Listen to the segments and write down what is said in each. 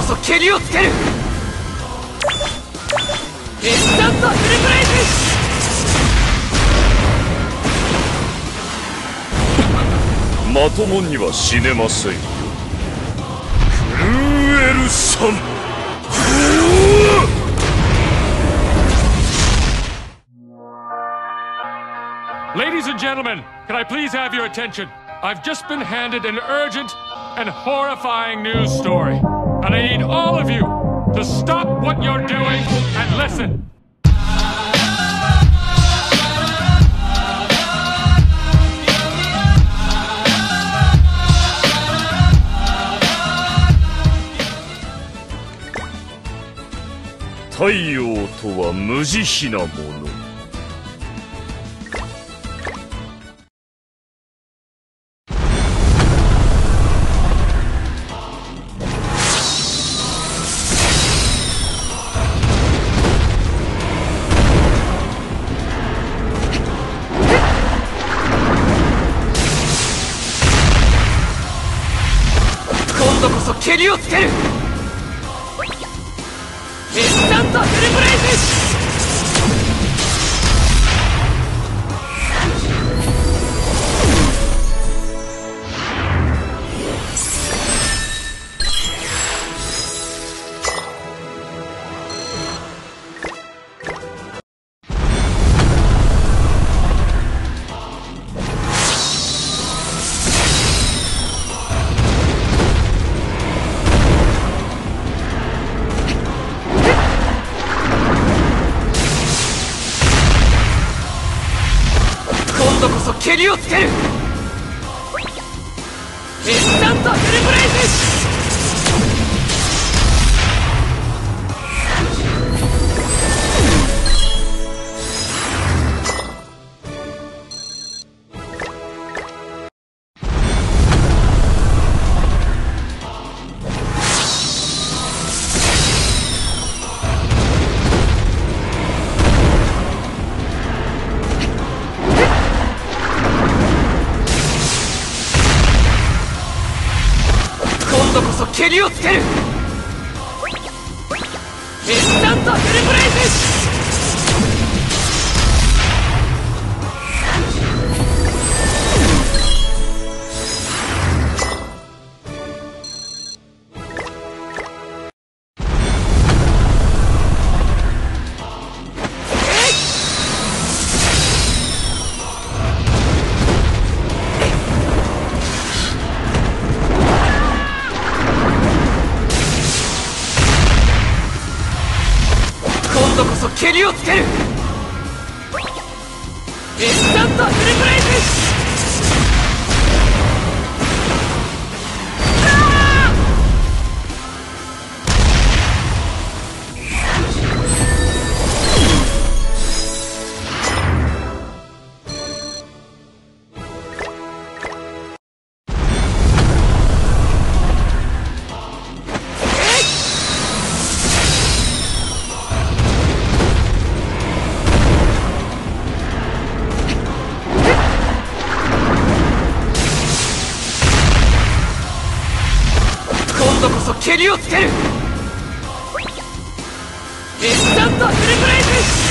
そ蹴りをつける。インスタントフルブレイズ。まともには死ねませんよ。クルーエルさん。 Ladies and gentlemen, can I please have your attention? I've just been handed an urgent and horrifying news story, and I need all of you to stop what you're doing and listen. "太陽とは無慈悲なもの。 今度こそ蹴りをつける。インスタントフルブレイズ。今度こそ蹴りをつける。インスタントフルブレイズ。今度こそ蹴りをつける。インスタントフルブレイズ。今度こそ蹴りをつける。インスタントフルブレイズ。今度こそ蹴りをつける。インスタントフルブレイズ。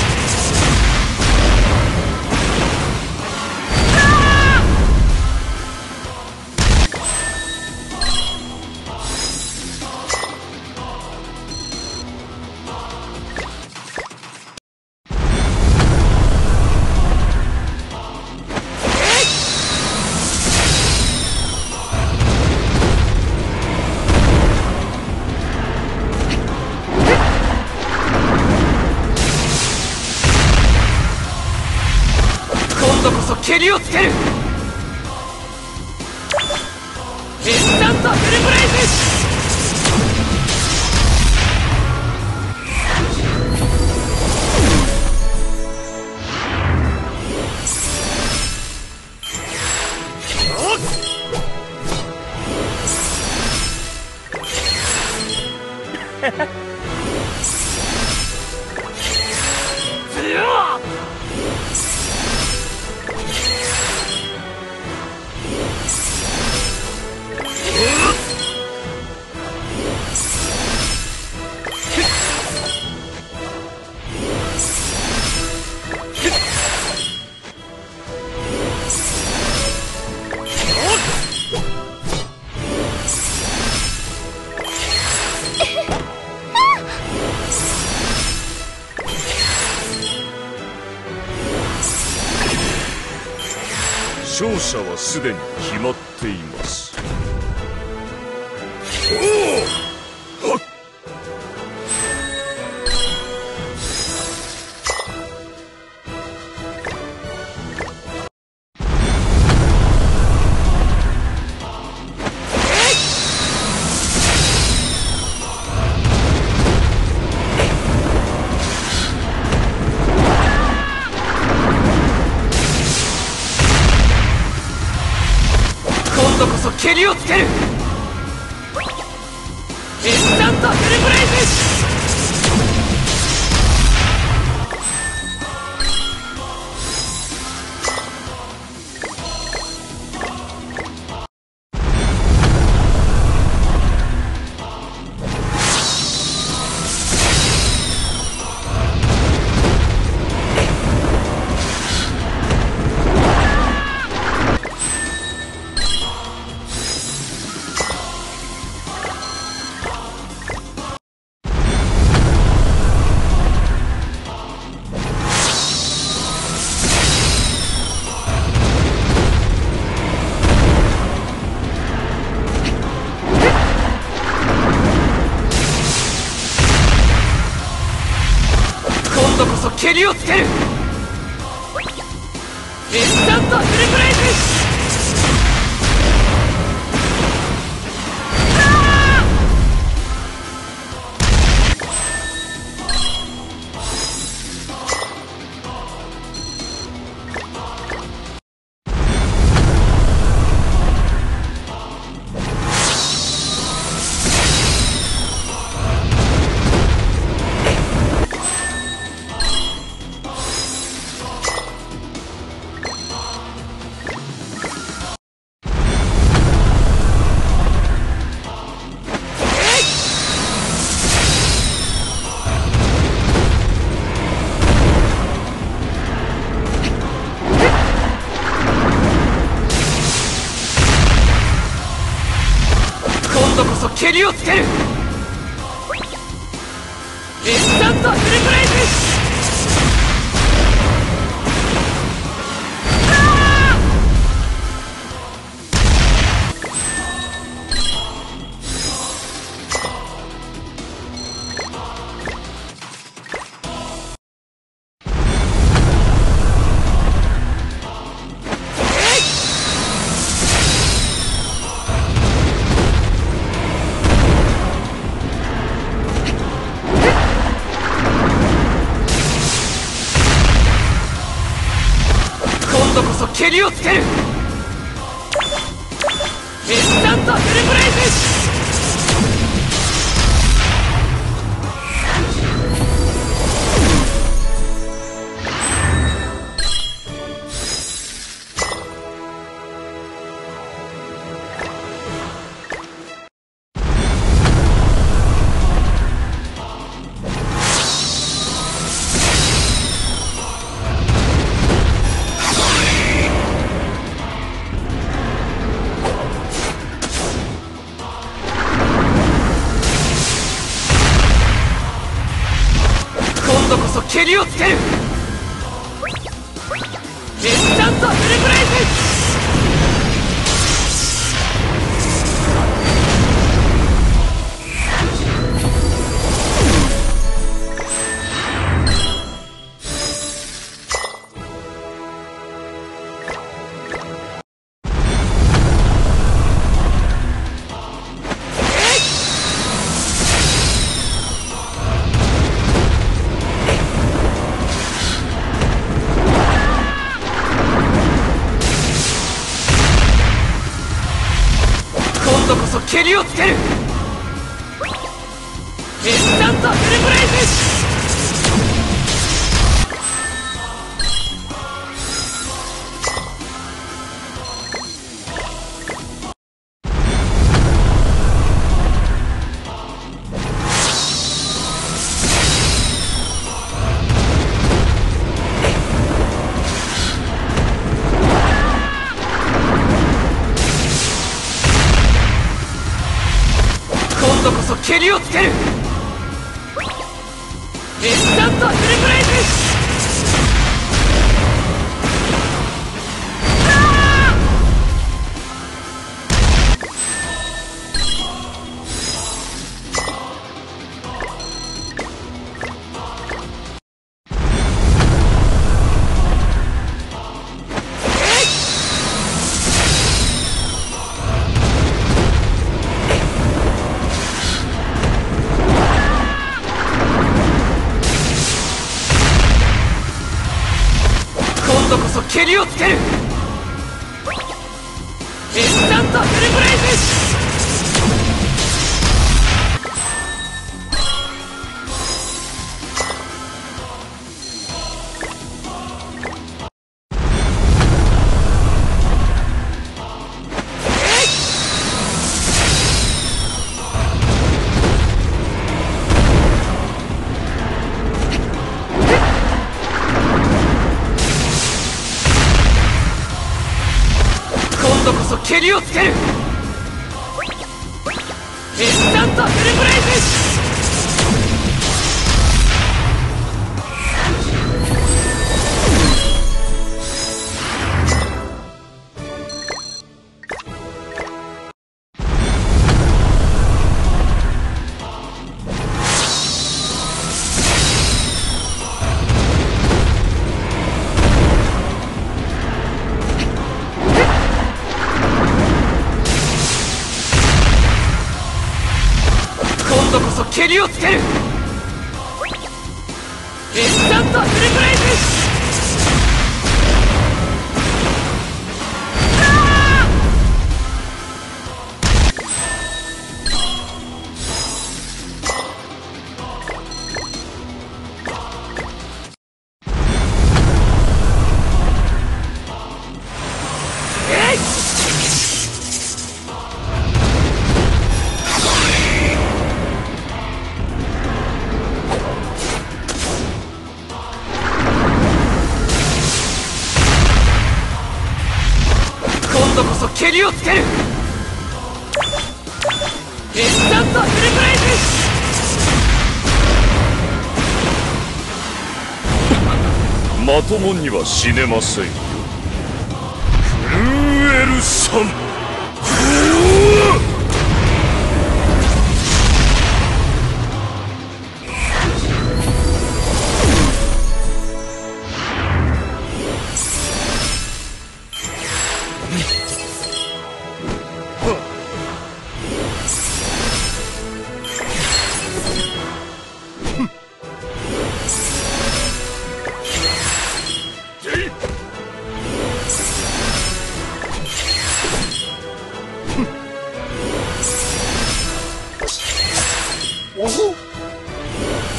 今度こそ蹴りをつける。インスタントフルブレイズ。 者はすでに決まっています。 今度こそケリをつける。インスタントフルブレイズ。今度こそケリをつける。インスタントフルブレイズ。今度こそケリをつける。インスタントフルブレイズ。今度こそケリをつける。インスタントフルブレイズ。今度こそケリをつける。インスタントフルブレイズ。今度こそケリをつける。インスタントフルブレイズ。今度こそケリをつける。インスタントフルブレイズ。 つける。インスタントフルブレイズ。今度こそケリをつける。インスタントフルブレイズ。今度こそケリをつける。インスタントフルブレイズ。今度こそケリをつける。インスタントフルブレイズ。 まともには死ねませんよ。クルーエルさん。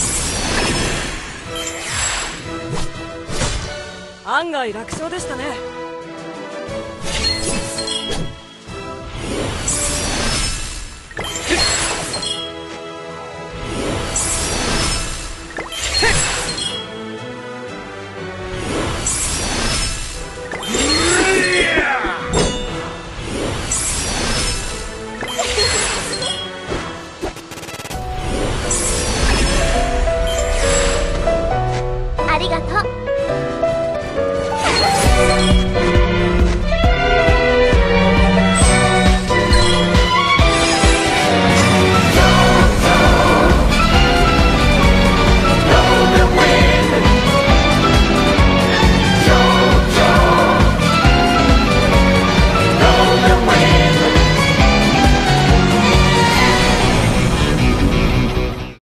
案外楽勝でしたね。